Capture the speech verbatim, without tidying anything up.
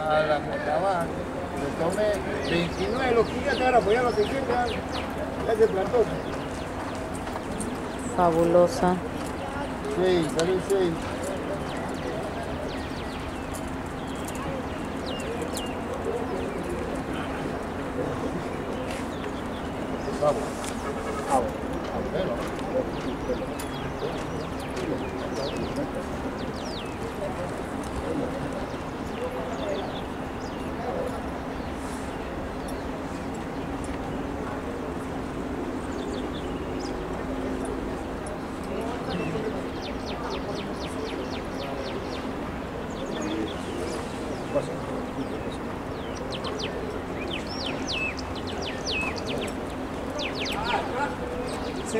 a la Montabán, le tomé veintinueve los quinientos, ahora pues ya los seiscientos, ya, ya se plantó. Fabulosa. seis, salió seis. Vamos. Vamos. Sí.